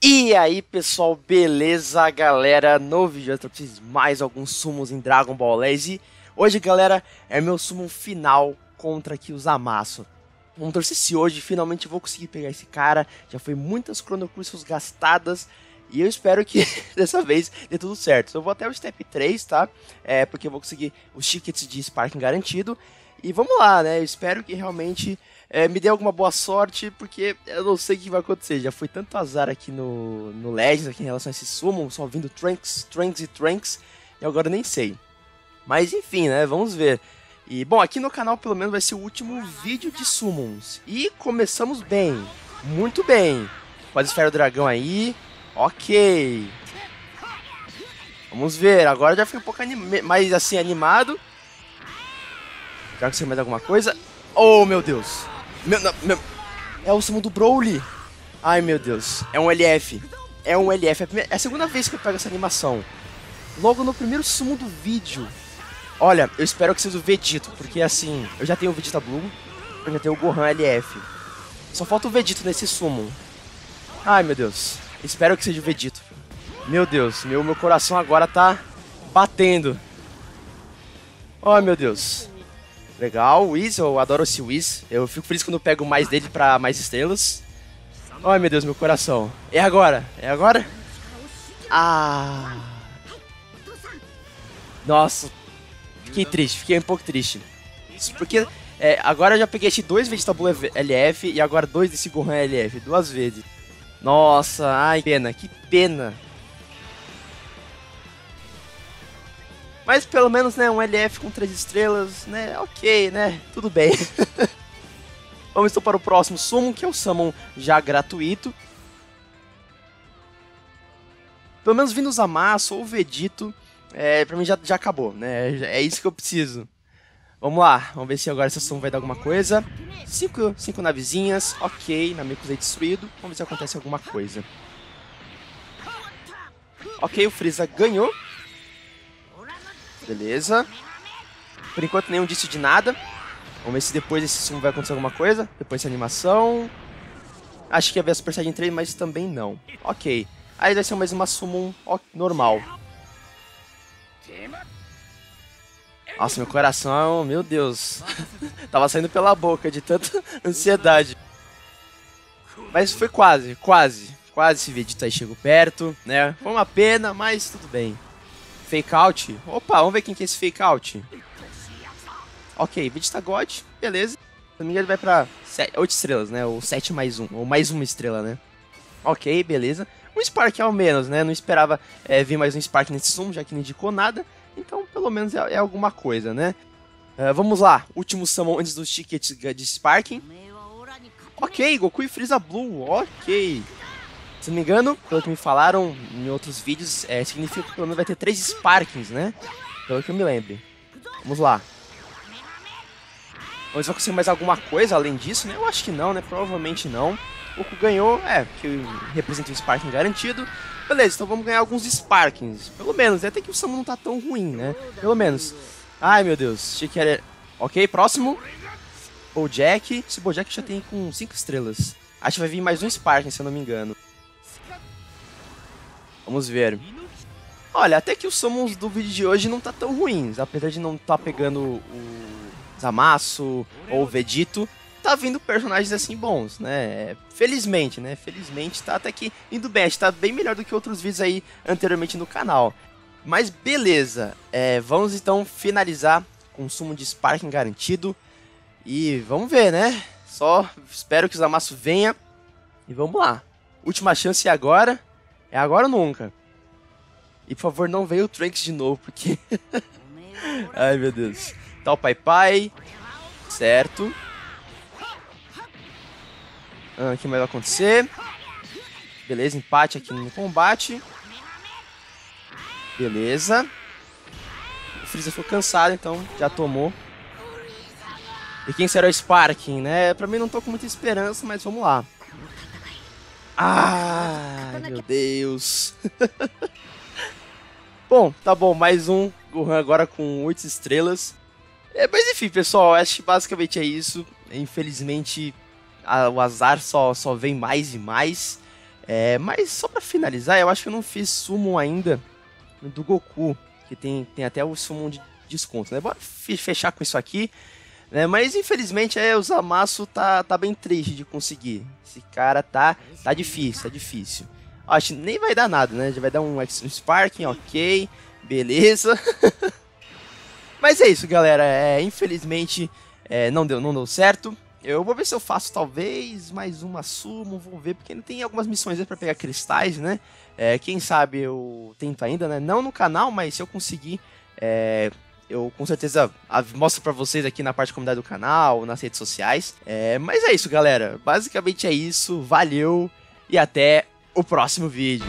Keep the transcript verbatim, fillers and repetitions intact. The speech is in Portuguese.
E aí pessoal, beleza galera? No vídeo eu trouxe mais alguns summons em Dragon Ball Z e hoje galera é meu summon final contra aqui o Zamasu. Vamos torcer se hoje finalmente vou conseguir pegar esse cara, já foi muitas Chrono Crystals gastadas e eu espero que dessa vez dê tudo certo. Eu vou até o Step três, tá? É, porque eu vou conseguir os tickets de Sparking garantido. E vamos lá, né? Eu espero que realmente é, me dê alguma boa sorte, porque eu não sei o que vai acontecer. Já foi tanto azar aqui no, no Legends, aqui em relação a esse summon, só vindo Trunks, Trunks e Trunks, e agora eu nem sei. Mas enfim, né? Vamos ver. E bom, aqui no canal pelo menos vai ser o último vídeo de summons. E começamos bem, muito bem. Com a esfera do dragão aí, ok. Vamos ver, agora já fica um pouco mais assim animado. Será que você mais alguma coisa? Oh, meu Deus. Meu, não, meu... É o summon do Broly. Ai, meu Deus. É um L F. É um L F. É a, primeira... é a segunda vez que eu pego essa animação. Logo no primeiro summon do vídeo. Olha, eu espero que seja o Vegito. Porque assim, eu já tenho o Vegeta Blue. Eu já tenho o Gohan L F. Só falta o Vegito nesse summon. Ai, meu Deus. Espero que seja o Vegito. Meu Deus. Meu, meu coração agora tá batendo. Ai, meu Deus. Legal, o Whis, eu adoro esse Whis. Eu fico feliz quando eu pego mais dele pra mais estrelas. Ai, meu Deus, meu coração. É agora, é agora? Ah. Nossa. Fiquei triste, fiquei um pouco triste. Porque é, agora eu já peguei dois Vegeta Blue L F e agora dois desse Gohan L F, duas vezes. Nossa, ai, que pena, que pena. Mas pelo menos, né, um L F com três estrelas, né, ok, né, tudo bem. Vamos então para o próximo summon, que é o summon já gratuito. Pelo menos vindo o Zamasu ou o Vegito, é, pra mim já, já acabou, né, é isso que eu preciso. Vamos lá, vamos ver se agora esse summon vai dar alguma coisa. Cinco, cinco navezinhas, ok, Namekusei destruído, vamos ver se acontece alguma coisa. Ok, o Freeza ganhou. Beleza. Por enquanto nenhum disse de nada. Vamos ver se depois desse summon vai acontecer alguma coisa. Depois dessa animação. Acho que ia ver a Super Saiyajin três, mas também não. Ok. Aí vai ser mais uma summon normal. Nossa, meu coração, meu Deus. Tava saindo pela boca de tanta ansiedade. Mas foi quase, quase. Quase esse Vegeta aí chegou perto, né? Foi uma pena, mas tudo bem. Fake out. Opa, vamos ver quem que é esse fake out. Ok, Vegeta God, beleza. Se não me engano, ele vai pra oito estrelas, né? Ou sete mais um, ou mais uma estrela, né? Ok, beleza. Um Spark ao menos, né? Não esperava é, vir mais um Spark nesse summon, já que não indicou nada. Então, pelo menos é, é alguma coisa, né? Uh, vamos lá, último summon antes dos tickets de Sparking. Ok, Goku e Freeza Blue, ok. Se não me engano, pelo que me falaram em outros vídeos, é, significa que pelo menos vai ter três Sparkings, né? Pelo que eu me lembre. Vamos lá. Vamos ver se vai conseguir mais alguma coisa além disso, né? Eu acho que não, né? Provavelmente não. O Goku ganhou, é, que representa um Sparking garantido. Beleza, então vamos ganhar alguns Sparkings. Pelo menos, até que o summon não tá tão ruim, né? Pelo menos. Ai, meu Deus. Achei que era... Ok, próximo. Bojack. Esse Bojack já tem com cinco estrelas. Acho que vai vir mais um Sparking, se eu não me engano. Vamos ver. Olha, até que os summons do vídeo de hoje não tá tão ruins. Apesar de não tá pegando o Zamasu ou o Vegito, tá vindo personagens assim bons, né? Felizmente, né? Felizmente tá até que indo bem. Acho que tá bem melhor do que outros vídeos aí anteriormente no canal. Mas beleza. É, vamos então finalizar com o summon de Sparking garantido. E vamos ver, né? Só espero que o Zamasu venha. E vamos lá. Última chance agora. É agora ou nunca. E por favor não venha o Trunks de novo, porque... Ai meu Deus. Tá o Pai Pai. Certo. Ah, o que mais vai acontecer? Beleza, empate aqui no combate. Beleza. O Freeza ficou cansado, então já tomou. E quem será o Sparking, né? Pra mim não tô com muita esperança, mas vamos lá. Ai, meu Deus. Bom, tá bom, mais um Gohan agora com oito estrelas. É, mas enfim, pessoal, acho que basicamente é isso. Infelizmente, a, o azar só, só vem mais e mais. É, mas só pra finalizar, eu acho que eu não fiz summon ainda do Goku, que tem, tem até o summon de desconto, né? Bora fechar com isso aqui, né? Mas infelizmente é, o Zamasu tá, tá bem triste de conseguir. Esse cara tá, tá difícil, tá difícil. Acho que nem vai dar nada, né? Já vai dar um Extreme Sparking, ok, beleza. Mas é isso, galera. É, infelizmente é, não deu, não deu certo. Eu vou ver se eu faço talvez mais uma summon, vou ver, porque ainda tem algumas missões aí pra pegar cristais, né? É, quem sabe eu tento ainda, né? Não no canal, mas se eu conseguir, é, eu com certeza mostro pra vocês aqui na parte de comunidade do canal, nas redes sociais. É, mas é isso, galera. Basicamente é isso. Valeu e até o próximo vídeo.